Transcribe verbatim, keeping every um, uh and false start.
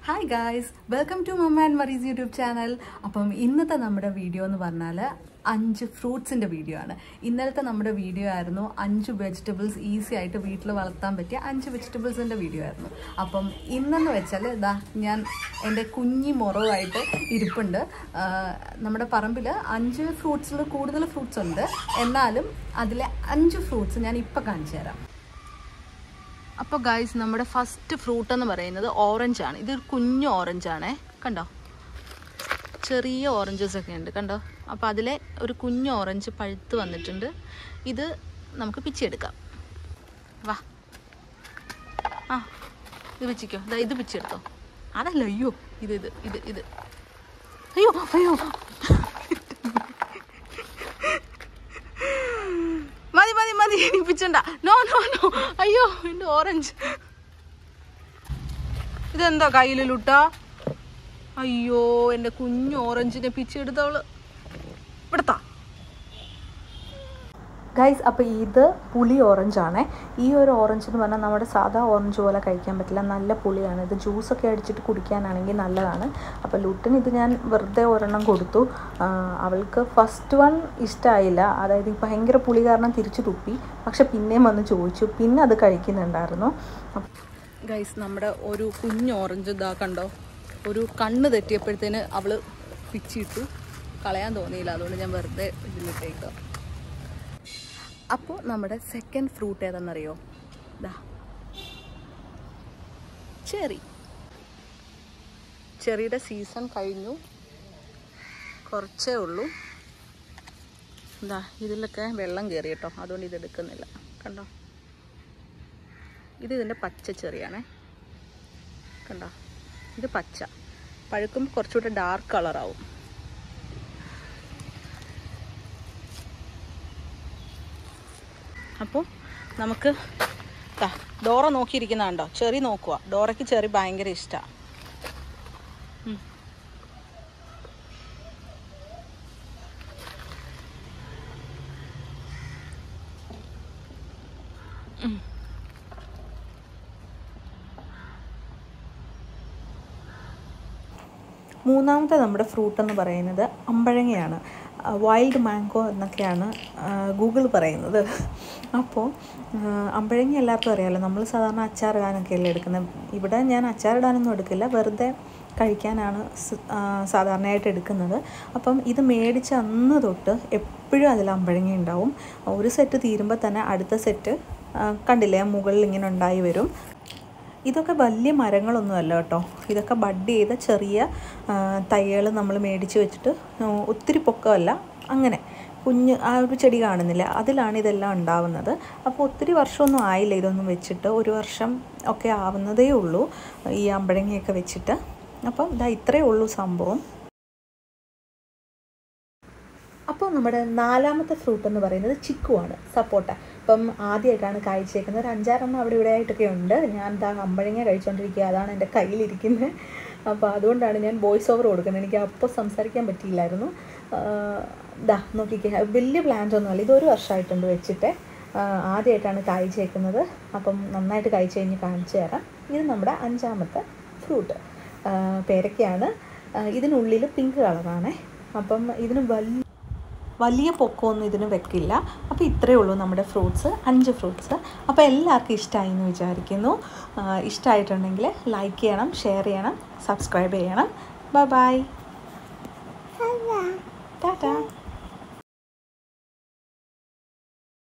Hi guys, welcome to Mama and Mary's YouTube channel. അപ്പം ഇന്നത്തെ നമ്മുടെ വീഡിയോ എന്ന് പറഞ്ഞാൽ അഞ്ച് ഫ്രൂട്ട്സിന്റെ വീഡിയോ ആണ്. ഇന്നലത്തെ നമ്മുടെ വീഡിയോ ആയിരുന്നു അഞ്ച് വെജിറ്റബിൾസ് ഈസി ആയിട്ട് വീട്ടിൽ വളർത്താൻ പറ്റിയ അഞ്ച് വെജിറ്റബിൾസിന്റെ വീഡിയോ ആയിരുന്നു. അപ്പം ഇന്നെന്ന് വെച്ചാൽ ഇതാ ഞാൻ എൻ്റെ കുഞ്ഞി മൊറവുമായിട്ട് ഇരിപ്പുണ്ട്. നമ്മുടെ പറമ്പിൽ അഞ്ച് ഫ്രൂട്ട്സിൽ കൂടുതൽ ഫ്രൂട്ട്സ് ഉണ്ട്. എന്നാലും അതിലെ അഞ്ച് ഫ്രൂട്ട്സ് ഞാൻ ഇപ്പം കാണിച്ചു തരാം. അപ്പോൾ ഗൈസ് നമ്മുടെ ഫസ്റ്റ് ഫ്രൂട്ട് എന്ന് പറയുന്നത് ഓറഞ്ചാണ്. ഇതൊരു കുഞ്ഞു ഓറഞ്ചാണേ, കണ്ടോ, ചെറിയ ഓറഞ്ചസ് ഒക്കെ ഉണ്ട്, കണ്ടോ. അപ്പോൾ അതിലെ ഒരു കുഞ്ഞു ഓറഞ്ച് പഴുത്ത് വന്നിട്ടുണ്ട്. ഇത് നമുക്ക് പിച്ചെടുക്കാം. വാ, ആ ഇത് പിച്ചിക്കോ, ഇതാ ഇത് പിച്ചെടുത്തോ. അതല്ല, അയ്യോ ഇത് ഇത് ഇത് ഇത് അയ്യോ അയ്യോ മതി മതി മതി പിച്ചണ്ട. നോ നോ നോ, അയ്യോ എൻ്റെ ഓറഞ്ച്. ഇതെന്താ കയ്യിലുട്ടാ? അയ്യോ എൻ്റെ കുഞ്ഞു ഓറഞ്ചിനെ പിച്ചെടുത്തവള്. ഇവിടുത്താ ഗൈസ്. അപ്പോൾ ഇത് പുളി ഓറഞ്ചാണേ. ഈ ഒരു ഓറഞ്ച് എന്ന് പറഞ്ഞാൽ നമ്മുടെ സാധാ ഓറഞ്ച് പോലെ കഴിക്കാൻ പറ്റില്ല, നല്ല പുളിയാണ്. ഇത് ജ്യൂസൊക്കെ അടിച്ചിട്ട് കുടിക്കാനാണെങ്കിൽ നല്ലതാണ്. അപ്പോൾ ലുട്ടിന് ഇത് ഞാൻ വെറുതെ ഒരെണ്ണം കൊടുത്തു. അവൾക്ക് ഫസ്റ്റ് വൺ ഇഷ്ടമായില്ല, അതായത് ഭയങ്കര പുളി കാരണം തിരിച്ചു തുപ്പി. പക്ഷെ പിന്നെയും വന്ന് ചോദിച്ചു, പിന്നെ അത് കഴിക്കുന്നുണ്ടായിരുന്നു. ഗൈസ് നമ്മുടെ ഒരു കുഞ്ഞ് ഓറഞ്ച് ഇതാ കണ്ടോ, ഒരു കണ്ണ് തെറ്റിയപ്പോഴത്തേന് അവൾ പിച്ചിട്ടു. കളയാൻ തോന്നിയില്ല, അതുകൊണ്ട് ഞാൻ വെറുതെ ഇതിലിട്ടേക്കുക. അപ്പോൾ നമ്മുടെ സെക്കൻഡ് ഫ്രൂട്ട് ഏതാണെന്നറിയോ? ദാ ചെറി. ചെറിയുടെ സീസൺ കഴിഞ്ഞു, കുറച്ചേ ഉള്ളൂ. എന്താ ഇതിലൊക്കെ വെള്ളം കയറി കേട്ടോ, അതുകൊണ്ട് ഇതെടുക്കുന്നില്ല, കണ്ടോ. ഇത് ഇതിൻ്റെ പച്ച ചെറിയാണേ, കണ്ടോ. ഇത് പച്ച, പഴുക്കുമ്പോൾ കുറച്ചുകൂടെ ഡാർക്ക് കളറാവും. അപ്പോൾ നമുക്ക് ഡോറ നോക്കിയിരിക്കുന്ന കണ്ടോ, ചെറി നോക്കുക. ഡോറയ്ക്ക് ചെറി ഭയങ്കര ഇഷ്ടമാണ്. മൂന്നാമത്തെ നമ്മുടെ ഫ്രൂട്ട് എന്ന് പറയുന്നത് അമ്പഴങ്ങയാണ്. വൈൽഡ് മാംഗോ എന്നൊക്കെയാണ് ഗൂഗിൾ പറയുന്നത്. അപ്പോൾ അമ്പഴങ്ങ എല്ലാവർക്കും അറിയാമല്ലോ, നമ്മൾ സാധാരണ അച്ചാറിടാനൊക്കെയല്ലേ എടുക്കുന്നത്. ഇവിടെ ഞാൻ അച്ചാറിടാനൊന്നും എടുക്കില്ല, വെറുതെ കഴിക്കാനാണ് സാധാരണയായിട്ട് എടുക്കുന്നത്. അപ്പം ഇത് മേടിച്ച അന്ന് തൊട്ട് എപ്പോഴും അതിൽ അമ്പഴങ്ങ ഉണ്ടാവും. ഒരു സെറ്റ് തീരുമ്പോൾ തന്നെ അടുത്ത സെറ്റ് കണ്ടില്ലേ മുകളിൽ ഇങ്ങനെ ഉണ്ടായി വരും. ഇതൊക്കെ വലിയ മരങ്ങളൊന്നുമല്ല കേട്ടോ, ഇതൊക്കെ ബഡ് ചെയ്ത ചെറിയ തൈകൾ നമ്മൾ മേടിച്ച് വെച്ചിട്ട് ഒത്തിരി പൊക്കമല്ല, അങ്ങനെ കുഞ്ഞ് ആ ഒരു ചെടി കാണുന്നില്ല, അതിലാണ് ഇതെല്ലാം ഉണ്ടാവുന്നത്. അപ്പോൾ ഒത്തിരി വർഷമൊന്നും ആയില്ല ഇതൊന്നും വെച്ചിട്ട്, ഒരു വർഷം ഒക്കെ ആവുന്നതേ ഉള്ളൂ ഈ അമ്പഴങ്ങയൊക്കെ വെച്ചിട്ട്. അപ്പം ഇതാ ഇത്രയേ ഉള്ളൂ സംഭവം. അപ്പോൾ നമ്മുടെ നാലാമത്തെ ഫ്രൂട്ട് എന്ന് പറയുന്നത് ചിക്കൂ ആണ്, സപ്പോട്ട. ഇപ്പം ആദ്യമായിട്ടാണ് കായ്ച്ചേക്കുന്നത്. ഒരു അഞ്ചാറെണ്ണം അവിടെ ഇവിടെ ആയിട്ടൊക്കെ ഉണ്ട്. ഞാൻ ദാ അമ്പഴങ്ങ കഴിച്ചുകൊണ്ടിരിക്കുക, അതാണ് എൻ്റെ കയ്യിലിരിക്കുന്നത്. അപ്പോൾ അതുകൊണ്ടാണ് ഞാൻ വോയിസ് ഓവർ കൊടുക്കുന്നത്, എനിക്ക് അപ്പോൾ സംസാരിക്കാൻ പറ്റിയില്ലായിരുന്നു. ദാ നോക്കിക്കേ, വലിയ പ്ലാന്റ് ഒന്നുമല്ല, ഇതൊരു വർഷമായിട്ടുണ്ട് വെച്ചിട്ട്. ആദ്യമായിട്ടാണ് കായ്ച്ചേക്കുന്നത്. അപ്പം നന്നായിട്ട് കായ്ച്ച് കഴിഞ്ഞ് കാണിച്ചു തരാം. ഇത് നമ്മുടെ അഞ്ചാമത്തെ ഫ്രൂട്ട്, പേരയ്ക്കയാണ്. ഇതിനുള്ളിൽ പിങ്ക് കളറാണ്. അപ്പം ഇതിന് വലിയ വലിയ പൊക്കമൊന്നും ഇതിന് വെക്കില്ല. അപ്പോൾ ഇത്രയേ ഉള്ളൂ നമ്മുടെ ഫ്രൂട്ട്സ്, അഞ്ച് ഫ്രൂട്ട്സ്. അപ്പോൾ എല്ലാവർക്കും ഇഷ്ടമായി എന്ന് വിചാരിക്കുന്നു. ഇഷ്ടമായിട്ടുണ്ടെങ്കിൽ ലൈക്ക് ചെയ്യണം, ഷെയർ ചെയ്യണം, സബ്സ്ക്രൈബ് ചെയ്യണം. Bye bye, Tata.